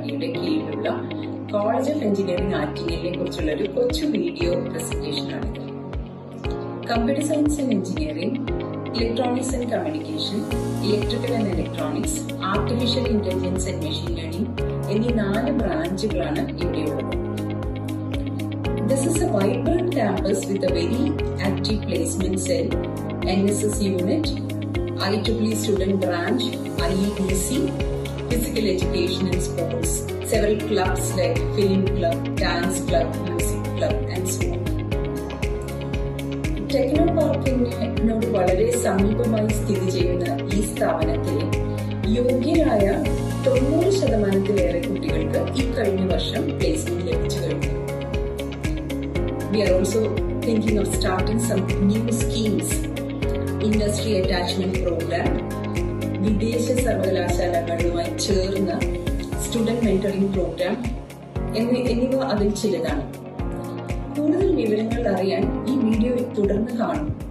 IHRD-യുടെ കീഴിലുള്ള college of engineering ആറ്റിങ്ങലിനെ കുറിച്ചുള്ള ഒരു കൊച്ചു വീഡിയോ പ്രസന്റേഷൻ ആണിത്. Computer science and engineering, electronics and communication, electrical and electronics, artificial intelligence and machine learning എന്നീ 4 ബ്രാഞ്ചുകളാണ് ഇവിടെയുള്ളത്. This is a vibrant campus with a very active placement cell, NSS unit, IEEE student branch, IEDC, physical education and sports, several clubs like film club, dance club, music club and so on. Techno പാർക്കിനോട് വളരെ സമീപമായി സ്ഥിതി ചെയ്യുന്ന ഈ സ്ഥാപനത്തിലെ യോഗ്യരായ 90% കുട്ടികൾക്ക് ഈ കഴിഞ്ഞ വർഷം പ്ലേസ്മെന്റ് ലഭിച്ചു കഴിഞ്ഞു. We are also thinking of starting some new schemes, industry attachment program, വിദേശ സർവകലാശാലകളുമായി ചേർന്ന സ്റ്റുഡന്റ് മെന്ററിംഗ് പ്രോഗ്രാം എന്നിവ അതിൽ ചിലതാണ്. കൂടുതൽ വിവരങ്ങൾ അറിയാൻ ഈ വീഡിയോ തുടർന്ന് കാണും.